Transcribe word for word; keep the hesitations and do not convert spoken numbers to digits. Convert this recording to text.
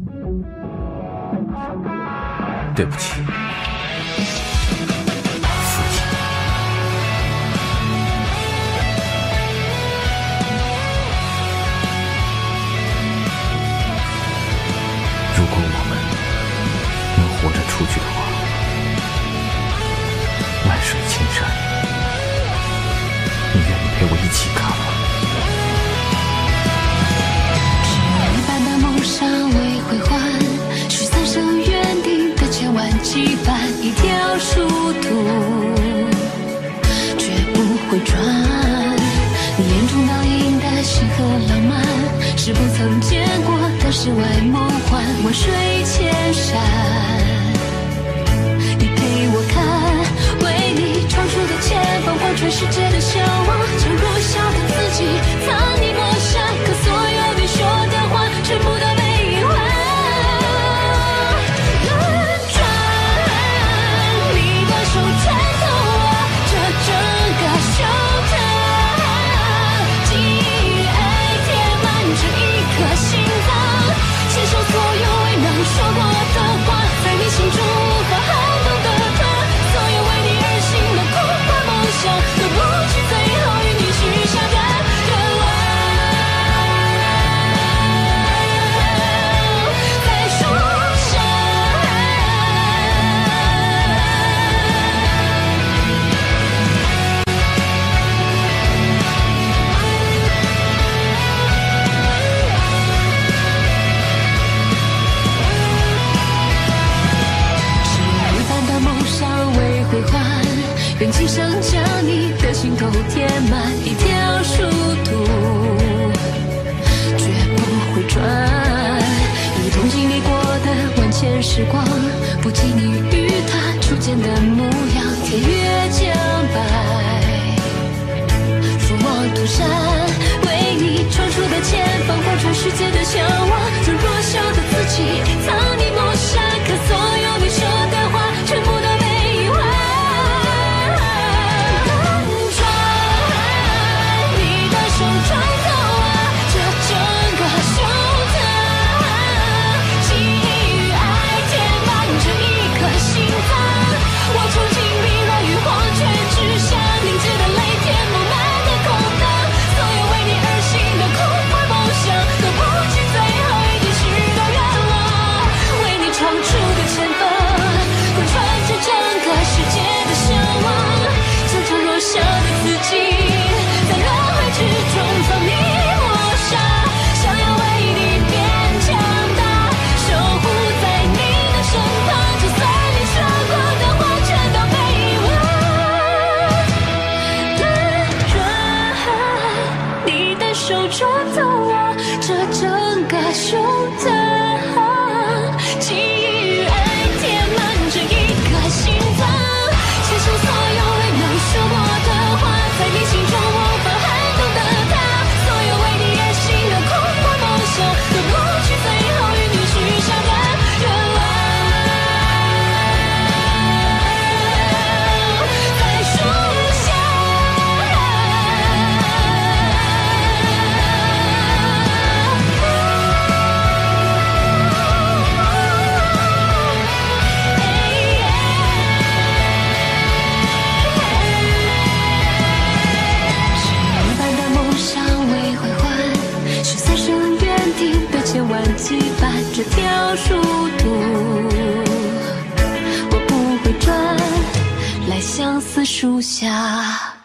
对不起，父亲。如果我们能活着出去的话，万水千山，你愿意陪我一起看吗？ 一般的梦想未归还，许三生约定的千万羁绊，一条殊途，绝不会转。你眼中倒映的星河浪漫，是不曾见过的世外梦幻。万水千山，你陪我看，为你闯出的前方，贯穿世界的向往，将弱小的自己藏你抹下，可所有你说的话，全部都被遗忘。轮转，你的手牵走我这整个胸膛，记忆爱填满这一颗心脏，写上所有未能说过的话，在你心中无法撼动的他，所有为你而行的空幻梦想，都不是最后与你许下的愿望。在树上，是一般的梦想未归还，愿今生将你的心头填满，一条殊途，绝不会转。如同经历过的万千时光，不及你与他初见的模样，天越将白，俯望涂山，为你闯出的前方，贯穿世界的向往，这弱小的自己藏你抹下，可所有你说的话，全部都被遗忘。轮转，你的手抓走我这整个胸膛，记忆与爱填满这一颗心脏，我憧憬冰冷与黄泉之下凝结的泪填满满的空荡，所有为你而行的空幻梦想，都不及最后与你许的愿望，为你闯出的前方，贯穿着整个世界的向往，将这弱小的自己在轮回之中放你抹杀，想要为你变强大，守护在你的身旁，就算你说过的话全都被遗忘。轮转，你的手抓走我这整个胸膛，记忆与爱填满这一颗心脏，写上所有未能说过的话，在你心中无法撼动的他，所有为你而行的空幻梦想，都不及最后与你许下的愿望。在树下，是一般的梦想未归还，是三生约定的千万羁绊，这条殊途，我不会转，来相思树下。